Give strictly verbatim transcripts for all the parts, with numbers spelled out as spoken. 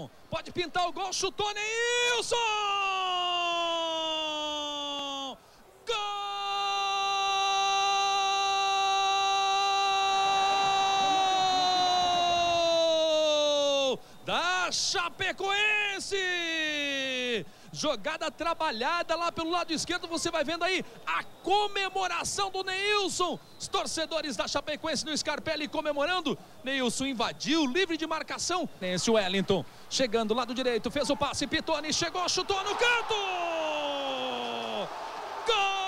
Neilson. Pode pintar o gol, chutou Neilson! Gol da Chapecoense! Jogada trabalhada lá pelo lado esquerdo, você vai vendo aí a comemoração do Neilson. Os torcedores da Chapecoense no Scarpelli comemorando. Neilson invadiu, livre de marcação. Esse Wellington chegando lado direito, fez o passe, Pitoni chegou, chutou no canto! Gol!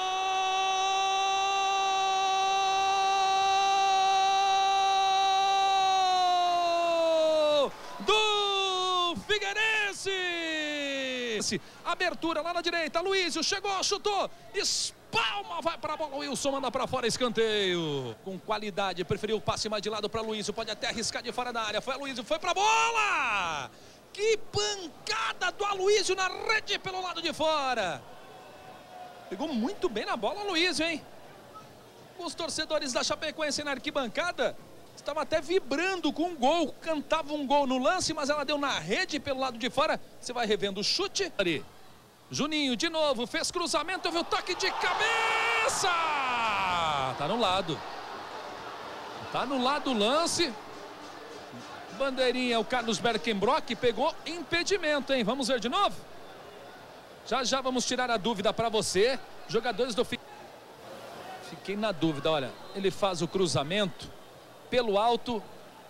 Do Figueirense! Abertura lá na direita, Luizio chegou, chutou, espalma, vai para a bola, Wilson manda para fora, escanteio. Com qualidade, preferiu o passe mais de lado para Luizio, pode até arriscar de fora da área, foi a Luizio, foi para a bola! Que pancada do Aloysio na rede pelo lado de fora. Pegou muito bem na bola, Aloysio, hein? Os torcedores da Chapecoense na arquibancada estava até vibrando com um gol, cantava um gol no lance, mas ela deu na rede pelo lado de fora. Você vai revendo o chute. Juninho de novo, fez cruzamento, viu o toque de cabeça! Tá no lado. Tá no lado do lance. Bandeirinha, o Carlos Berkenbrock pegou impedimento, hein? Vamos ver de novo? Já já vamos tirar a dúvida para você. Jogadores do... Fiquei na dúvida, olha. Ele faz o cruzamento pelo alto.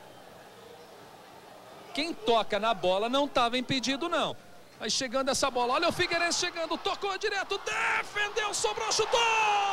Quem toca na bola não estava impedido, não. Vai chegando essa bola, olha o Figueirense chegando, tocou direto, defendeu, sobrou, chutou!